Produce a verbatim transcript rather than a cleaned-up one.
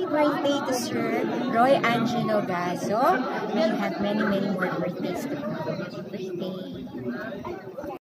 birthday to Sir Roy Angelo Gazo. May you have many, many more birthdays to come.